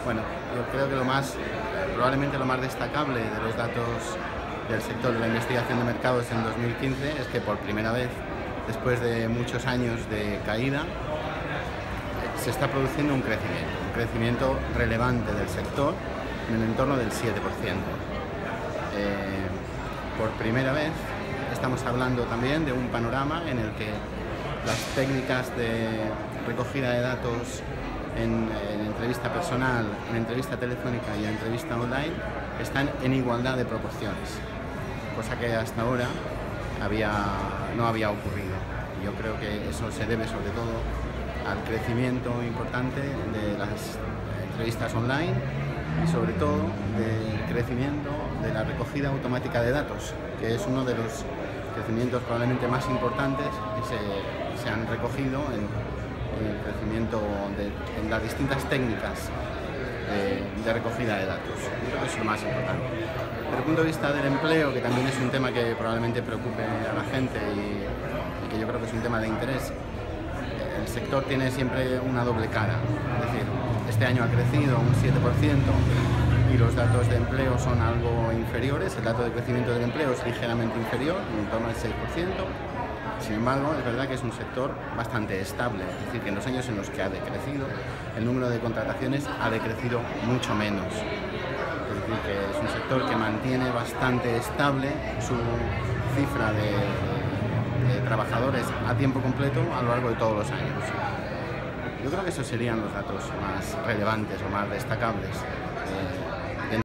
Bueno, yo creo que probablemente lo más destacable de los datos del sector de la investigación de mercados en 2015 es que por primera vez, después de muchos años de caída, se está produciendo un crecimiento relevante del sector en el entorno del 7%. Por primera vez estamos hablando también de un panorama en el que las técnicas de recogida de datos en entrevista personal, en entrevista telefónica y en entrevista online están en igualdad de proporciones, cosa que hasta ahora no había ocurrido. Yo creo que eso se debe sobre todo al crecimiento importante de las entrevistas online y sobre todo del crecimiento de la recogida automática de datos, que es uno de los crecimientos probablemente más importantes que se han recogido en el crecimiento en las distintas técnicas de recogida de datos. Yo creo que es lo más importante. Desde el punto de vista del empleo, que también es un tema que probablemente preocupe a la gente y que yo creo que es un tema de interés, el sector tiene siempre una doble cara. Es decir, este año ha crecido un 7% y los datos de empleo son algo inferiores. El dato de crecimiento del empleo es ligeramente inferior, en torno al 6%. Sin embargo, es verdad que es un sector bastante estable, es decir, que en los años en los que ha decrecido, el número de contrataciones ha decrecido mucho menos. Es decir, que es un sector que mantiene bastante estable su cifra de trabajadores a tiempo completo a lo largo de todos los años. Yo creo que esos serían los datos más relevantes o más destacables.